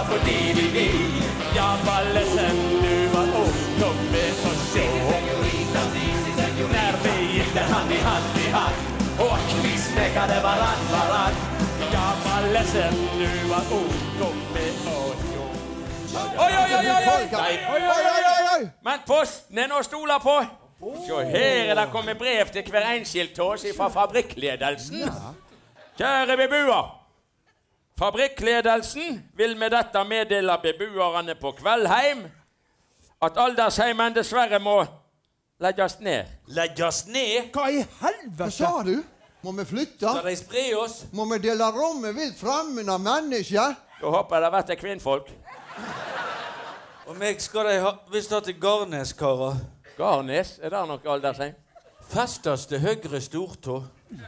fordi de vil. Ja, Vallesen, du var ung, kom med og se. När vi gick där hand i hand och vi smekade varann. Ja, Vallesen, du var ung, kom med og se. Oi. Men posten er nå stoler på. Så her er det kommet brev til hver enskilt til oss fra fabrikkledelsen. Kjære bebuer. Fabrikkledelsen vil med dette meddele bebuerne på Kveldheim at aldersheimen dessverre må legges ned. Legges ned? Hva i helvete? Hva sa du? Må vi flytte? Skal de spre oss? Må vi dele rommet vilt fremmen av mennesker? Da håper jeg det har vært kvinnfolk. Og meg skal de ha visst ha til Garnes, karer. Garnes, er det noe aldersheim? Festes til høyre stortå.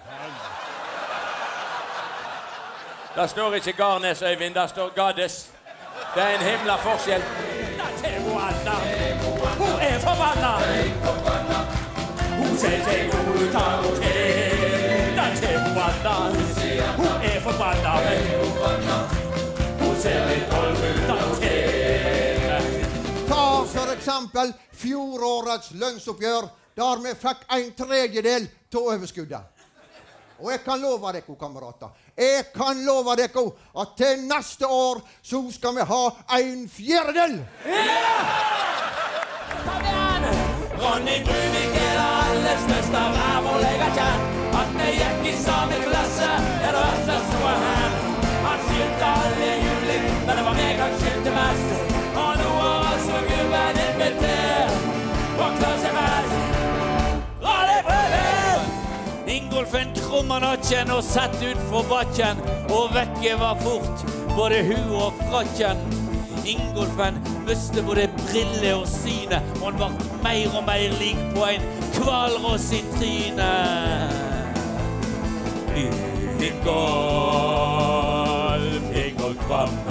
Det står ikke Garnes, Øyvind, det står Gades. Det er en himla forskjell. Det er Moana. Hun er forbanna. Hun ser seg ut av og til. Det er Moana. Hun er forbanna. Hun ser litt old ut av og til. Ta for eksempel fjorårets lønnsoppgjør, der vi fikk 1/3 til overskuddet. Og jeg kan love dere, kamerater, jeg kan love dere at til neste år så skal vi ha 1/4. Kom igjen! Ronny Bruvik er det aller største rævålegget kjent. At det gikk i samme klasse er det verste som var her. Han skyldte alle juling, men det var meg han skyldte mest. Og nå har altså gubben invitert på klassefest. Ronny Bruvik! Ingolfen krummer nakken og sett ut for bakken, og vekke var fort både hu og frakken. Ingolfen miste både brille og syne, og han var mer og mer lik på en kvalross i tryne. Ingolf Kvam.